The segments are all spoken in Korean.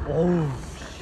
어우.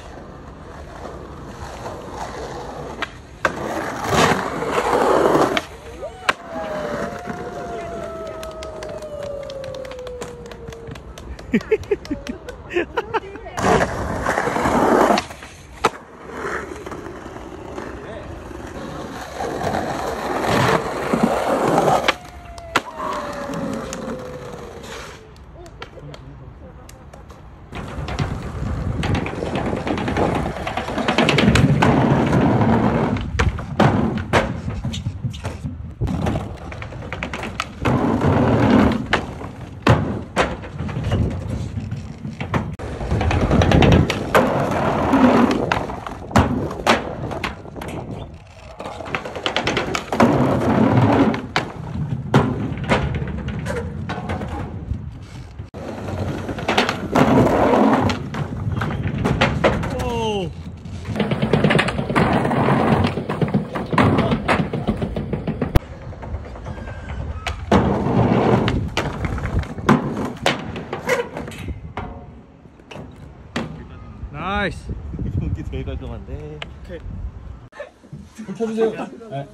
나이스. 경기 제일 깔끔한데. 오케이. 켜주세요. 네.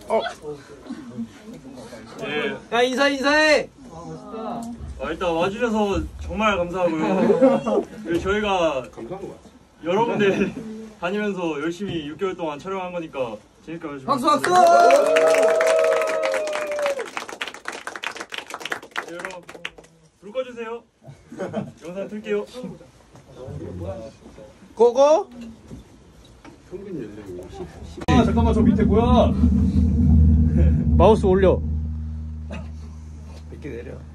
네. 야 인사해. 일단 와주셔서 정말 감사하고요. 그리고 저희가 여러 군데 다니면서 열심히 6개월 동안 촬영한 거니까 재밌게 봐주시면 박수. 네, 여러분 불 꺼주세요. 영상 틀게요. 고고. 잠깐만 저 밑에 뭐야? 마우스 올려. 이렇게 내려.